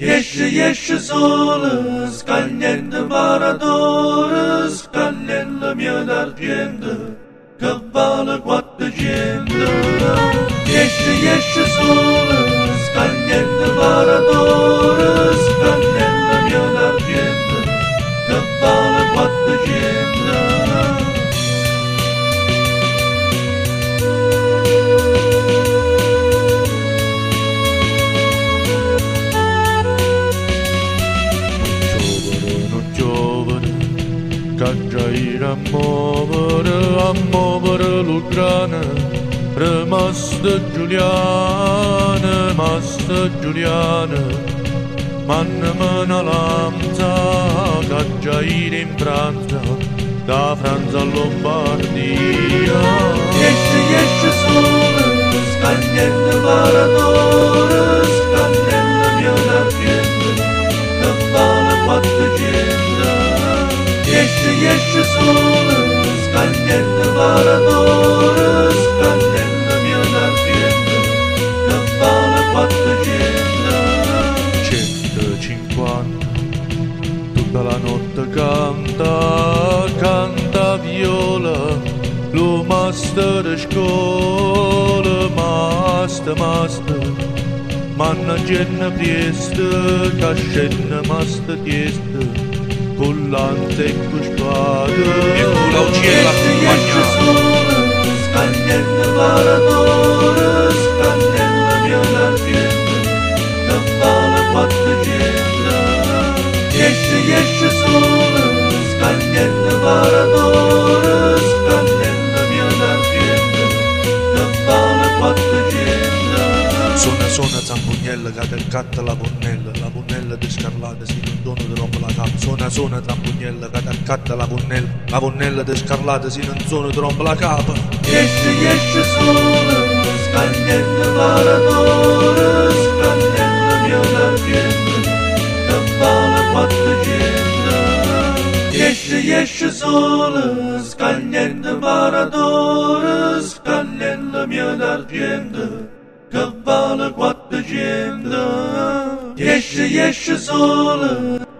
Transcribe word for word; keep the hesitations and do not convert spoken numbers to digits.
Esce, esce sole, scagliando paradore, scagliando la mia d'argento, che vale quattrocento. Esce, esce sole, scagliando paradore, scagliando la mia d'argento, che vale quattrocento. Cacciaire a muovere, a muovere l'Ucrania, rimasta Giuliana, rimasta Giuliana, mannami una lanza, cacciaire in Francia, da Francia a Lombardia. Esce, esce sole, scagliando paradore, scagliando la mia d'argento, che vale quattrocento. Esce, esce sole, scagliando paradore, scagliando la mia d'argento, che vale quattrocento. centocinquanta, tutta la notte canta, canta viola, lo master scuola, master, master, manna genna prieste, cascenna master tieste, collante e cuspada e tu la uccide la compagna scagliando paradore, scagliando la mia d'argento, che vale quattrocento. Esce, esce sole, scagliando paradore, scagliando la mia d'argento, che vale quattrocento. Suona, suona zampugnella che del catta la ponnella, la ponnella di scarlata si non dono di rompe la capa. Suona, suona zampugnella che del catta la ponnella, la ponnella di scarlata si non sono di rompe la capa. Esce, esce sole, scagliando paradore, scagliando la mia d'argento, che vale quattrocento. Esce, esce sole, scagliando paradore, scagliando la mia d'argento, che vale quattrocento. Esce, esce sole.